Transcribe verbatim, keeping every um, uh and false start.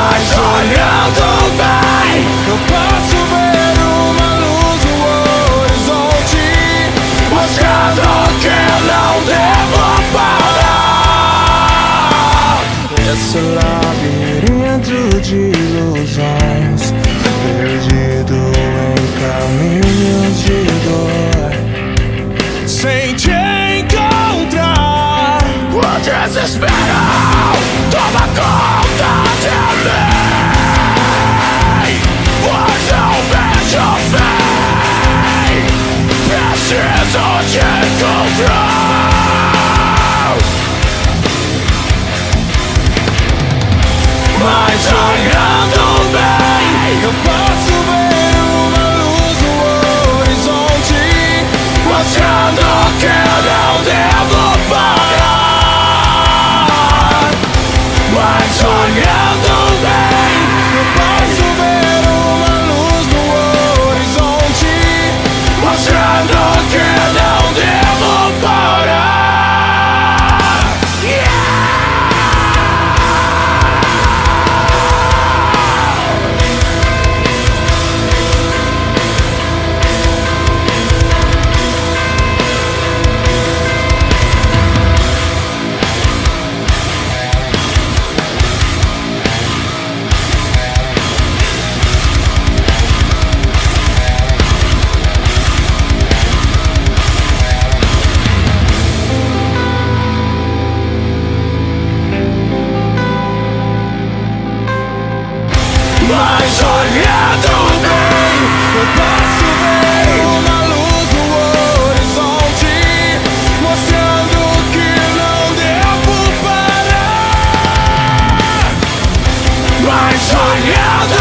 Mas olhando bem, eu posso ver uma luz no horizonte, mostrando que eu não devo parar. Esse labirinto de ilusões, perdido em caminhos de dor, sem te encontrar. O desespero toma conta de mim, pois eu vejo o fim. Preciso te encontrar. Mas olhando bem, eu posso ver uma luz no horizonte, mostrando que eu não devo parar. Mas olhando bem, eu posso ver uma luz no horizonte, mostrando que eu não devo parar. Yeah! Mas olhando bem, eu posso ver uma luz no horizonte, mostrando que não devo parar. Mas olhando